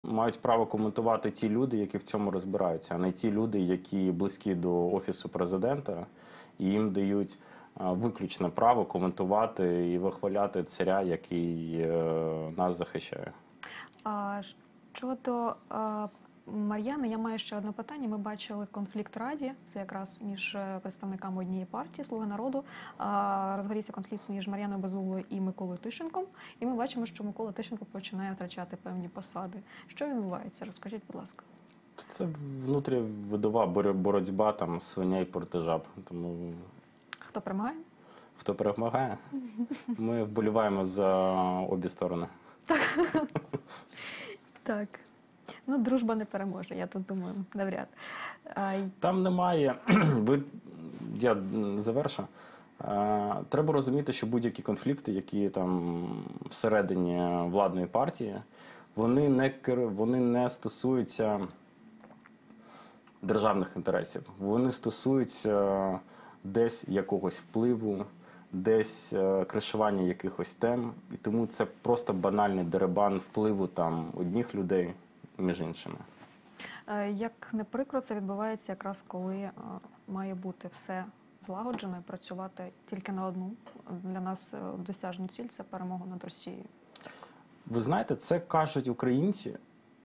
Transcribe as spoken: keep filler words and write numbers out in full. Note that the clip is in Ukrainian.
Мають право коментувати ті люди, які в цьому розбираються, а не ті люди, які близькі до Офісу Президента, і їм дають виключне право коментувати і вихваляти царя, який нас захищає. А щодо Мар'яни, я маю ще одне питання. Ми бачили конфлікт в Раді, це якраз між представниками однієї партії «Слуги народу». Розгорівся конфлікт між Мар'яною Безуглою і Миколою Тищенком. І ми бачимо, що Микола Тищенко починає втрачати певні посади. Що відбувається? Розкажіть, будь ласка. Це внутрівидова боротьба там свиней проти жаб. Тому... Хто перемагає? Хто перемагає? Ми вболіваємо за обі сторони. Так. Так. Ну, дружба не переможе, я тут думаю, навряд. Там немає, ви, я завершу, треба розуміти, що будь-які конфлікти, які там всередині владної партії, вони не, вони не стосуються державних інтересів. Вони стосуються десь якогось впливу, десь кришування якихось тем, і тому це просто банальний дерибан впливу там одних людей між іншими. Як не прикро, це відбувається якраз коли має бути все злагоджено і працювати тільки на одну для нас досяжну ціль – це перемога над Росією. Ви знаєте, це кажуть українці,